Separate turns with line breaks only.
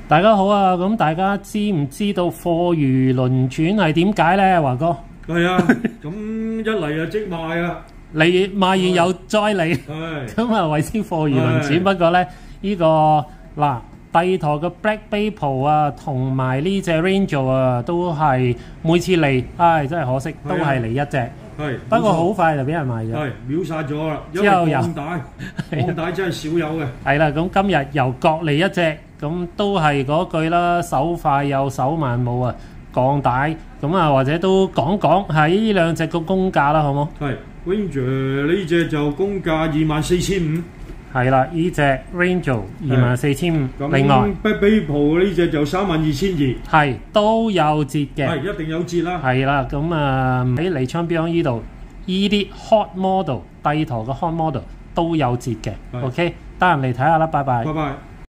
大家好啊！咁大家知唔知道貨如輪轉係點解呢？華哥
係啊，咁一嚟啊即賣啊，
你賣完又再嚟，咁啊為之貨如輪轉。不過呢，呢個嗱帝陀嘅 Black Maple 啊，同埋呢隻 Ranger 啊，都係每次嚟，唉真係可惜，都係嚟一隻。係，不過好快就俾人賣咗，
係秒殺咗啦。
之後又
鋼帶真係少有嘅。係
啦，咁今日又各嚟一隻，咁都係嗰句啦，手快有手慢冇啊，鋼帶咁啊，或者都講講係呢兩隻個公價啦，好冇？
係 Ranger 呢隻就公價24,500。
係啦，呢隻 Ranger 24,500。另外
Black Maple 呢隻就32,200。
係都有折嘅，
係一定有折啦。
係啦，咁啊喺利昌 Beyond 呢度，呢啲 Hot Model 帝陀嘅 Hot Model 都有折嘅。OK，得閒嚟睇下啦，拜拜。
拜拜。